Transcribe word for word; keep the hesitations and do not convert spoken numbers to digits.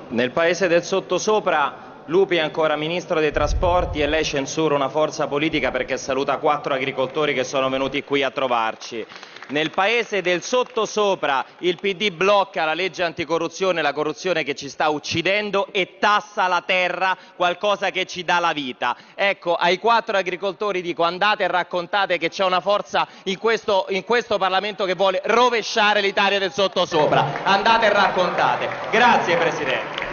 Nel paese del sottosopra Lupi è ancora ministro dei trasporti e lei censura una forza politica perché saluta quattro agricoltori che sono venuti qui a trovarci. Nel paese del sottosopra il P D blocca la legge anticorruzione, la corruzione che ci sta uccidendo, e tassa la terra, qualcosa che ci dà la vita. Ecco, ai quattro agricoltori dico: andate e raccontate che c'è una forza in questo, in questo Parlamento che vuole rovesciare l'Italia del sottosopra. Andate e raccontate. Grazie Presidente.